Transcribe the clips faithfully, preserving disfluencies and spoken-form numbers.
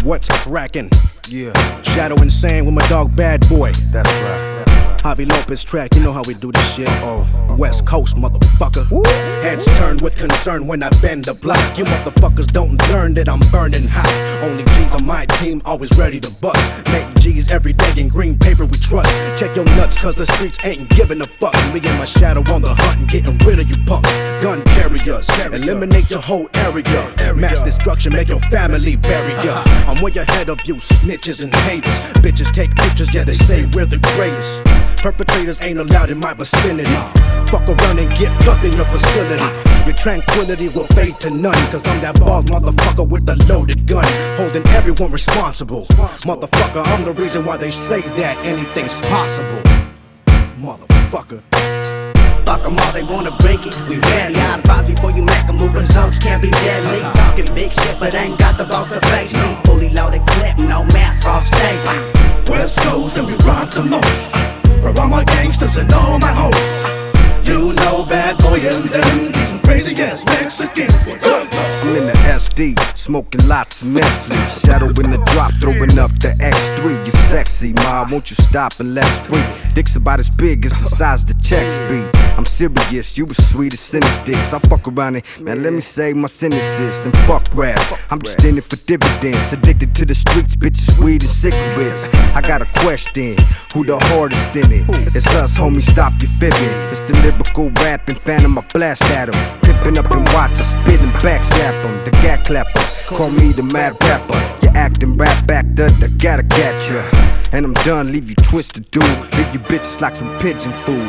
what's crackin'? Yeah. Shadow Insane with my dog Bad Boy. That's right. Javi Lopez track, you know how we do this shit. Oh, West Coast, motherfucker. Woo. Heads turn with concern when I bend the block. You motherfuckers don't learn that I'm burning hot. Only G's on my team, always ready to bust. Make G's every day in green paper we trust. Check your nuts, cause the streets ain't giving a fuck. Me and my shadow on the hunt and getting rid of you punks. Gun carriers, eliminate your whole area. Mass destruction, make your family bury ya. I'm way ahead of you snitches and haters. Bitches take pictures, yeah they say we're the greatest. Perpetrators ain't allowed in my vicinity. Fuck around and get plucked in your facility. Your tranquility will fade to none, cause I'm that bald motherfucker with the loaded gun, holding everyone responsible. Motherfucker, I'm the reason why they say that anything's possible. Motherfucker. Fuck 'em all, they wanna break it. We ready, out of odds before you make a move. Results can't be deadly. Talking big shit, but ain't got the balls to face me. Fully loaded clip, no mask off safety. West Coast and we rock the most. For all my gangsters and all my hoes. You know Bad Boy and them be some crazy ass Mexicans. I'm in the S D, smoking lots of Nestle. Shadow in the drop, throwing up the X three. You sexy, ma, won't you stop and let's free? Dick's about as big as the size the checks be. I'm serious, you was sweet as sentence dicks. I fuck around it, man, let me say my sentences. And fuck rap, I'm just in it for dividends. Addicted to the streets, bitches, weed and cigarettes. I got a question, who the hardest in it? It's us, homie, stop your fibbing. It's the lyrical rapping, phantom, I blast at him. Pippin' up and watch, I spit and backslap him. The gat clapper, call me the mad rapper. You acting rap actor, I gotta catch ya. And I'm done, leave you twisted, dude. Leave you bitches like some pigeon food.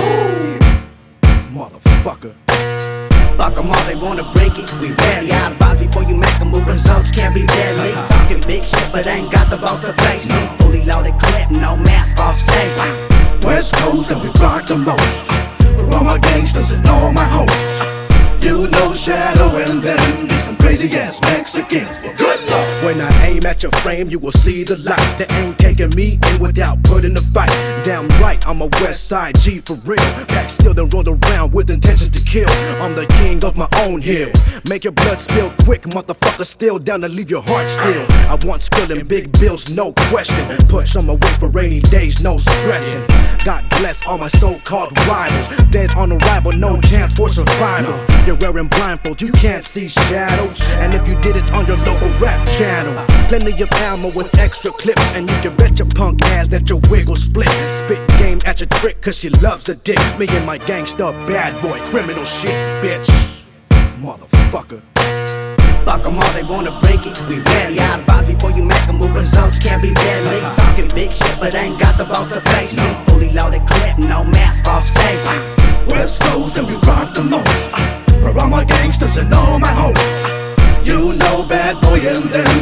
Motherfucker. Fuck 'em all, they wanna break it. We ready, out of odds before you make a move. Results can't be deadly. Talking big shit, but ain't got the balls to face me. Fully loaded clip, no mask off safety. West Coast and we rock the most. For all my gangsters and all my hoes. You know Shadow and them be some crazy ass Mexicans. Well, good luck. When I aim at your frame, you will see the light. They ain't taking me in without putting the fight. Damn right, I'm a West Side G for real. Back still then roll around with intentions to kill. I'm the king of my own hill. Make your blood spill quick, motherfucker. Still down to leave your heart still. I want skill and big bills, no question. Put some away for rainy days, no stressing. God bless all my so-called rivals. Dead on arrival, no chance for survival. You're wearing blindfold, you can't see shadows. And if you did, it's on your local rap channel. Plenty of ammo with extra clips, and you can bet your punk ass that your wig will split. Spit game at your trick, cause she loves the dick. Me and my gangsta bad boy, criminal shit, bitch. Motherfucker. Fuck 'em all, they wanna break it. We ready, out of odds before you make a move. Results can't be deadly. Talking big shit, but ain't got the balls to face me. Fully loaded clip, no mask off safety. West Coast and we rock the most. For all my gangsters and all my hoes. You know Bad Boy and them